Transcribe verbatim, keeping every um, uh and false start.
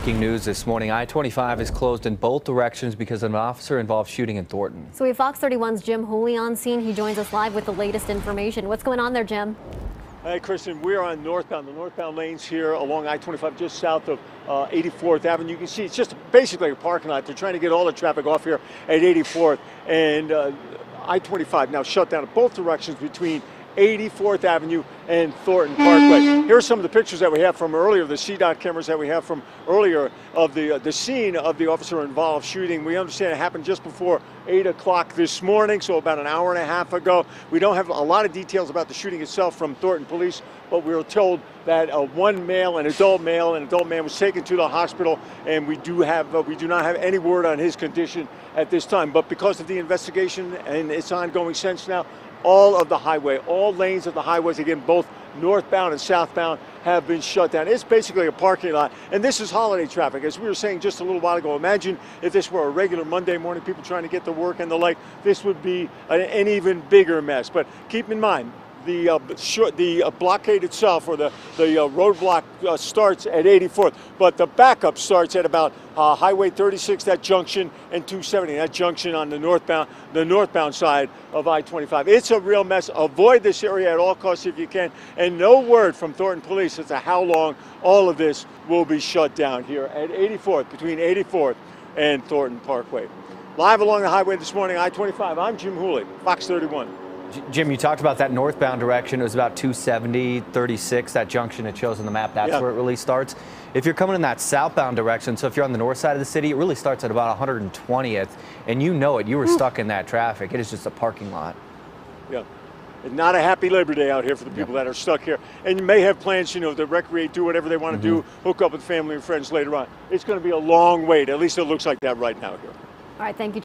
Breaking news this morning, I twenty-five is closed in both directions because of an officer-involved shooting in Thornton. So we have Fox thirty-one's Jim Hooley on scene. He joins us live with the latest information. What's going on there, Jim? Hey, Kristen, we're on northbound, the northbound lanes here along I twenty-five, just south of uh, eighty-fourth Avenue. You can see it's just basically a parking lot. They're trying to get all the traffic off here at eighty-fourth and uh, I twenty-five now shut down in both directions between eighty-fourth Avenue and Thornton Parkway. Here are some of the pictures that we have from earlier, the C DOT cameras that we have from earlier of the uh, the scene of the officer-involved shooting. We understand it happened just before eight o'clock this morning, so about an hour and a half ago. We don't have a lot of details about the shooting itself from Thornton Police, but we were told that uh, one male, an adult male, an adult man was taken to the hospital, and we do have uh, we do not have any word on his condition at this time. But because of the investigation and its ongoing since now, all of the highway, all lanes of the highways, again, both northbound and southbound, have been shut down. It's basically a parking lot, and this is holiday traffic. As we were saying just a little while ago, imagine if this were a regular Monday morning, people trying to get to work and the like, this would be an, an even bigger mess. But keep in mind, the uh, short, the uh, blockade itself, or the, the uh, roadblock uh, starts at eighty-fourth, but the backup starts at about uh, Highway thirty-six, that junction, and two seventy, that junction on the northbound, the northbound side of I twenty-five. It's a real mess. Avoid this area at all costs if you can, and no word from Thornton Police as to how long all of this will be shut down here at eighty-fourth, between eighty-fourth and Thornton Parkway. Live along the highway this morning, I twenty-five, I'm Jim Hooley, Fox thirty-one. Jim, you talked about that northbound direction. It was about two seventy, thirty-six, that junction it shows on the map. That's yeah. where it really starts. If you're coming in that southbound direction, so if you're on the north side of the city, it really starts at about one hundred twentieth, and you know it. You were Ooh. stuck in that traffic. It is just a parking lot. Yeah. It's not a happy Labor Day out here for the people yeah. that are stuck here. And you may have plans, you know, to recreate, do whatever they want to mm-hmm. do, hook up with family and friends later on. It's going to be a long wait. At least it looks like that right now here. All right, thank you.